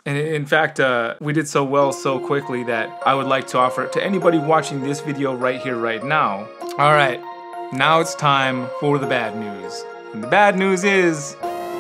And in fact, we did so well so quickly that I would like to offer it to anybody watching this video right here, right now. All right, now it's time for the bad news. And the bad news is...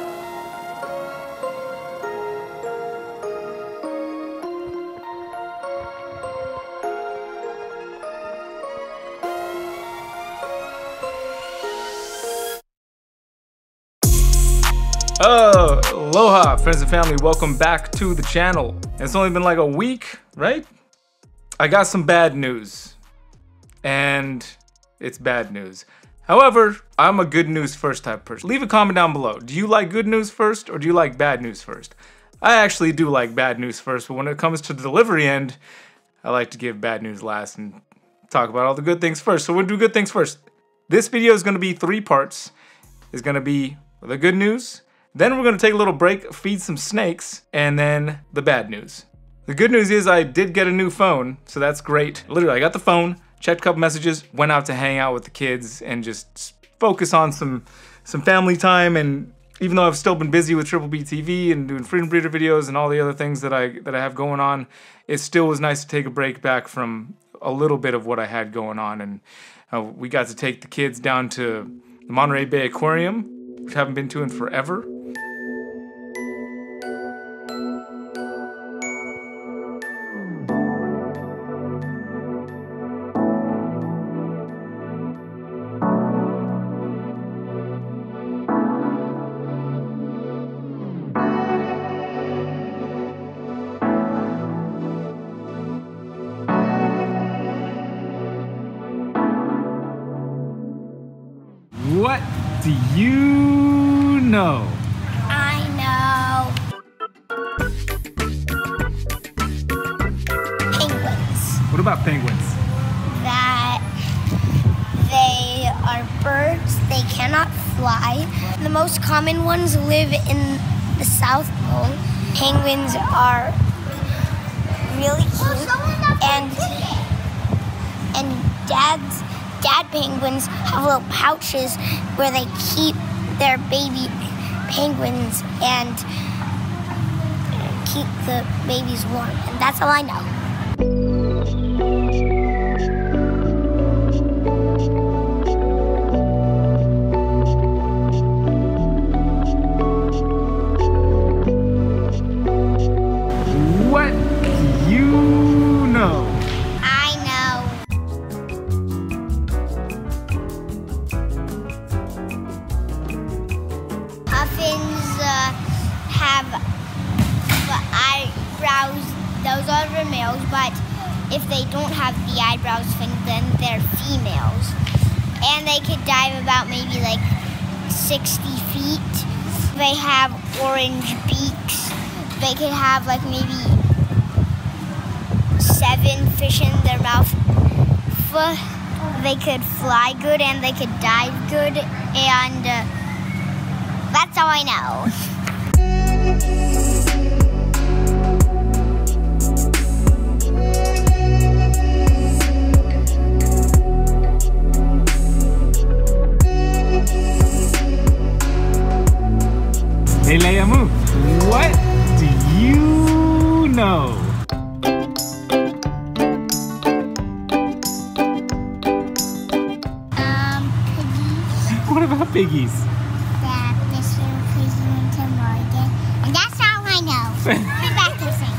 aloha, friends and family, welcome back to the channel. It's only been like a week, right? I got some bad news, and it's bad news. However, I'm a good news first type person. Leave a comment down below. Do you like good news first, or do you like bad news first? I actually do like bad news first, but when it comes to the delivery end, I like to give bad news last and talk about all the good things first. So we'll do good things first. This video is gonna be 3 parts. It's gonna be the good news, then we're gonna take a little break, feed some snakes, and then the bad news. The good news is I did get a new phone, so that's great. Literally, I got the phone, checked a couple messages, went out to hang out with the kids and just focus on some family time. And even though I've still been busy with Triple B TV and doing Freedom Breeder videos and all the other things that I have going on, it still was nice to take a break back from a little bit of what I had going on. And we got to take the kids down to the Monterey Bay Aquarium, which I haven't been to in forever. What do you know? I know. Penguins. What about penguins? That they are birds, they cannot fly. The most common ones live in the South Pole. Penguins are really cute, and dad penguins have little pouches where they keep their baby penguins and keep the babies warm. And that's all I know. What do you know? I know. Puffins have eyebrows. Those are the males, but if they don't have the eyebrows fin, then they're females. And they could dive about maybe like 60 feet. They have orange beaks. They could have like maybe 7 fish in their mouth. They could fly good and they could dive good, and that's all I know. Hey Leia, move. What do you know? Piggies. What about piggies? That Mr. President to Morgan. And that's all I know. Back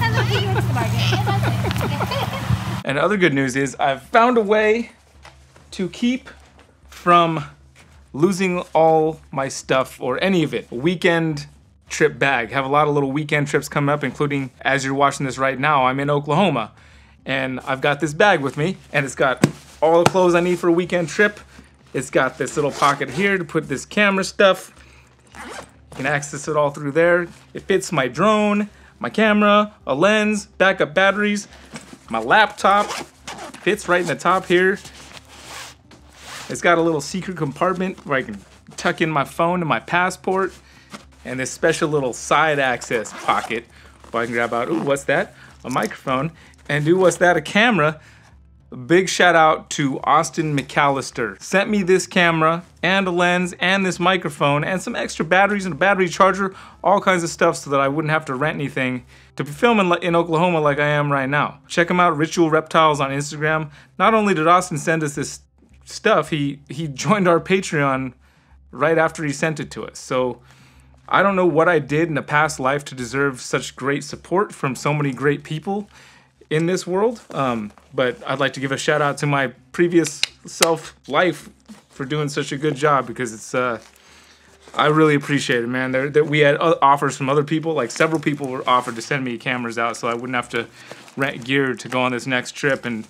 to sing. And other good news is I've found a way to keep from losing all my stuff or any of it. A weekend trip bag. Have a lot of little weekend trips coming up, including, as you're watching this right now, I'm in Oklahoma. And I've got this bag with me, and it's got all the clothes I need for a weekend trip. It's got this little pocket here to put this camera stuff. You can access it all through there. It fits my drone, my camera, a lens, backup batteries, my laptop. Fits right in the top here. It's got a little secret compartment where I can tuck in my phone and my passport, and this special little side access pocket where I can grab out, ooh, what's that? A microphone, and ooh, what's that? A camera. big shout out to Austin McAllister. Sent me this camera and a lens and this microphone and some extra batteries and a battery charger, all kinds of stuff so that I wouldn't have to rent anything to be filming in Oklahoma like I am right now. Check him out, Ritual Reptiles on Instagram. Not only did Austin send us this stuff, he joined our Patreon right after he sent it to us. So I don't know what I did in a past life to deserve such great support from so many great people in this world. But I'd like to give a shout out to my previous life for doing such a good job, because it's I really appreciate it, man. That we had offers from other people, like several people were offered to send me cameras out so I wouldn't have to rent gear to go on this next trip, and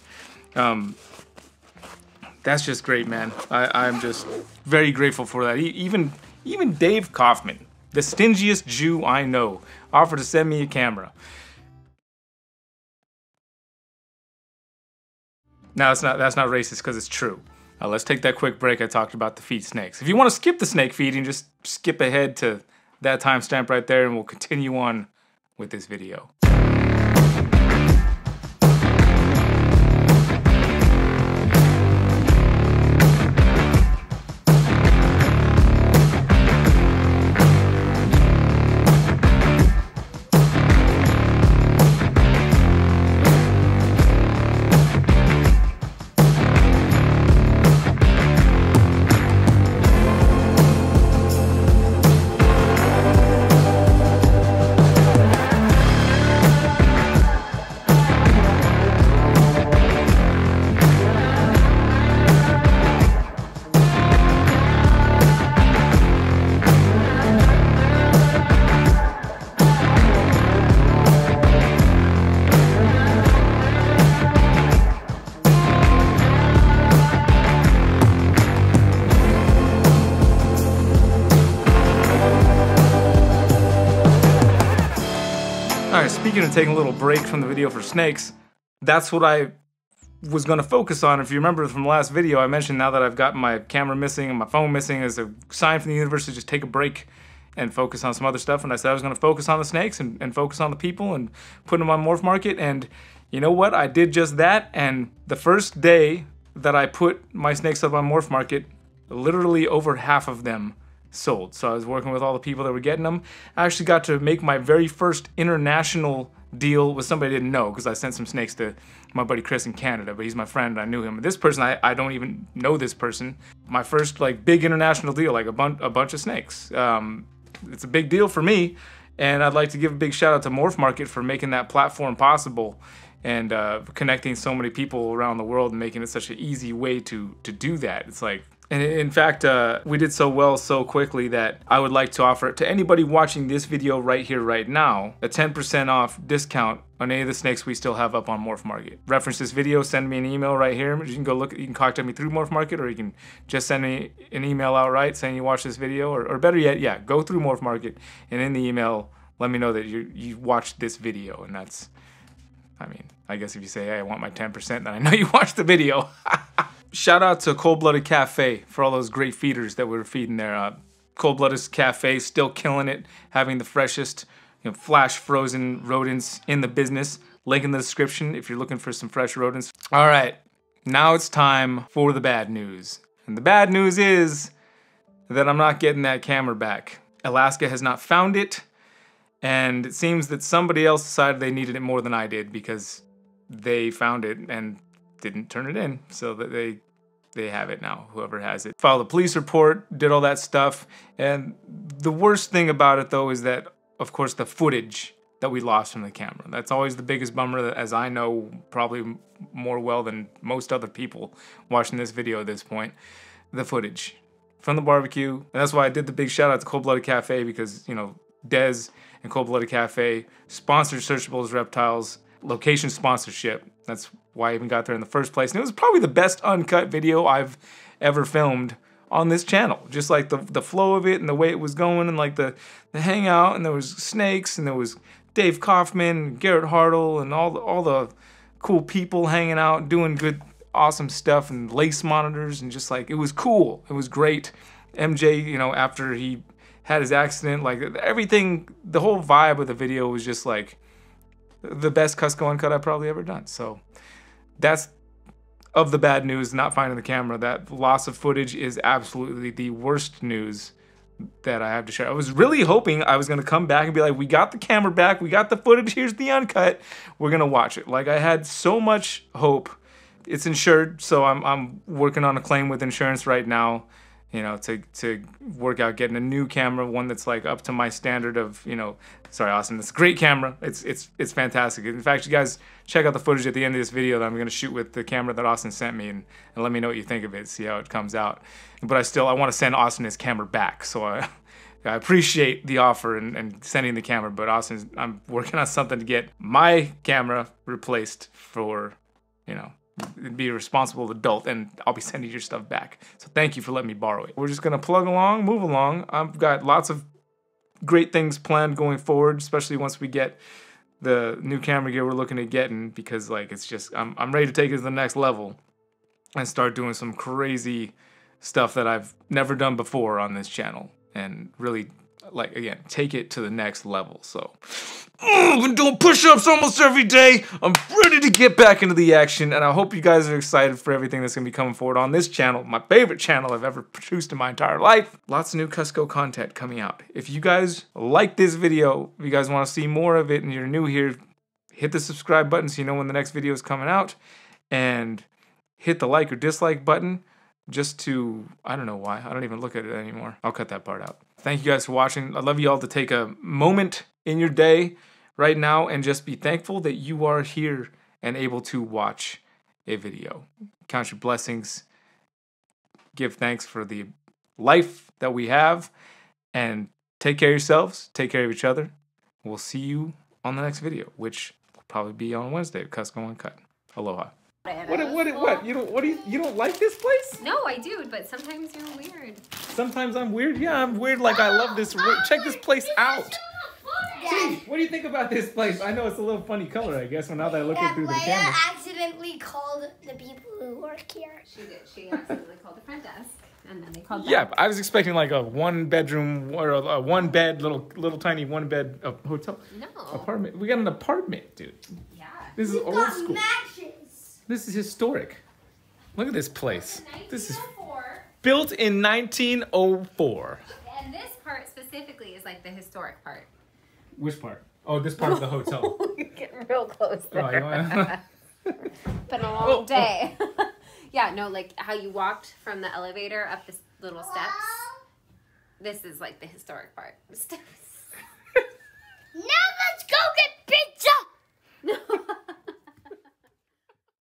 that's just great, man. I'm just very grateful for that. Even Dave Kaufman, the stingiest Jew I know, offered to send me a camera. Now that's not racist because it's true. Let's take that quick break. I talked about the feed snakes. If you want to skip the snake feeding, just skip ahead to that timestamp right there and we'll continue on with this video. Speaking of taking a little break from the video for snakes, that's what I was going to focus on. If you remember from the last video, I mentioned now that I've got my camera missing and my phone missing as a sign from the universe to just take a break and focus on some other stuff. And I said I was going to focus on the snakes and focus on the people and put them on Morph Market. And you know what? I did just that. And the first day that I put my snakes up on Morph Market, literally over half of them sold. So I was working with all the people that were getting them. I actually got to make my very first international deal with somebody I didn't know, because I sent some snakes to my buddy Chris in Canada, but he's my friend, I knew him. This person, I don't even know this person. My first like big international deal, like a bunch of snakes. It's a big deal for me, and I'd like to give a big shout out to Morph Market for making that platform possible and connecting so many people around the world and making it such an easy way to do that. It's like, and in fact, we did so well so quickly that I would like to offer to anybody watching this video right here, right now, a 10% off discount on any of the snakes we still have up on Morph Market. Reference this video, send me an email right here. You can go look, you can contact me through Morph Market, or you can just send me an email outright saying you watched this video, or better yet, yeah, go through Morph Market and in the email, let me know that you watched this video. And that's, I mean, I guess if you say, hey, I want my 10%, then I know you watched the video. Shout out to Cold Blooded Cafe for all those great feeders that we were feeding there. Cold Blooded Cafe still killing it, having the freshest, flash frozen rodents in the business. Link in the description if you're looking for some fresh rodents. All right, now it's time for the bad news. And the bad news is that I'm not getting that camera back. Alaska has not found it, and it seems that somebody else decided they needed it more than I did, because they found it and didn't turn it in, so that they have it now, whoever has it. Filed a police report, did all that stuff, and the worst thing about it though is that, of course, the footage that we lost from the camera. That's always the biggest bummer, as I know probably more well than most other people watching this video at this point. The footage from the barbecue, and that's why I did the big shout out to Cold Blooded Cafe, because, Dez and Cold Blooded Cafe sponsored Searchables Reptiles location sponsorship. That's why I even got there in the first place. And it was probably the best uncut video I've ever filmed on this channel. Just like the flow of it and the way it was going, and like the hangout, and there was snakes, and there was Dave Kaufman, Garrett Hartle, and all the cool people hanging out, doing good, awesome stuff, and lace monitors, and just like, it was cool. It was great. MJ, after he had his accident, like everything, the whole vibe of the video was just like the best Cusco uncut I've probably ever done. So that's of the bad news, not finding the camera. That loss of footage is absolutely the worst news that I have to share. I was really hoping I was going to come back and be like, we got the camera back, we got the footage, here's the uncut, we're going to watch it. Like, I had so much hope. It's insured, so I'm working on a claim with insurance right now, you know, to work out getting a new camera, one that's like up to my standard of, you know, sorry Austin, it's a great camera. It's fantastic. In fact, you guys check out the footage at the end of this video that I'm going to shoot with the camera that Austin sent me, and let me know what you think of it, see how it comes out. But I want to send Austin his camera back, so I appreciate the offer and sending the camera, but Austin, I'm working on something to get my camera replaced for, you know, be a responsible adult, and I'll be sending your stuff back. So thank you for letting me borrow it. We're just gonna plug along, move along. I've got lots of great things planned going forward, especially once we get the new camera gear we're looking at getting, because like it's just I'm ready to take it to the next level and start doing some crazy stuff that I've never done before on this channel, and really, like, again, take it to the next level. So I've been doing push-ups almost every day. I'm ready to get back into the action, and I hope you guys are excited for everything that's gonna be coming forward on this channel, my favorite channel I've ever produced in my entire life. Lots of new Cusco content coming out. If you guys like this video, if you guys want to see more of it and you're new here, hit the subscribe button so you know when the next video is coming out, and hit the like or dislike button just to, I don't know why, I don't even look at it anymore. I'll cut that part out. Thank you guys for watching. I'd love you all to take a moment in your day right now and just be thankful that you are here and able to watch a video. Count your blessings. Give thanks for the life that we have, and take care of yourselves, take care of each other. We'll see you on the next video, which will probably be on Wednesday at Cusco Uncut. Aloha. What? You don't like this place? No, I do, but sometimes you're weird. Sometimes I'm weird? Yeah, I'm weird. Like, I love this. Check this place out. See, what do you think about this place? I know it's a little funny color, I guess, now that I look it through the camera. Leia accidentally called the people who work here. She did. She accidentally called the front desk, and then they called. Yeah, I was expecting like a one-bedroom or a one-bed, little tiny one-bed hotel. No. Apartment. We got an apartment, dude. Yeah. This is old school. Matches. This is historic. Look at this place. This is 1904. built in 1904. And this part specifically is like the historic part. Which part? Oh, this part of the hotel. You're getting real close there. Oh, you want Been a long day. Yeah, no, like how you walked from the elevator up this little steps. This is like the historic part. Now let's go get pizza! No.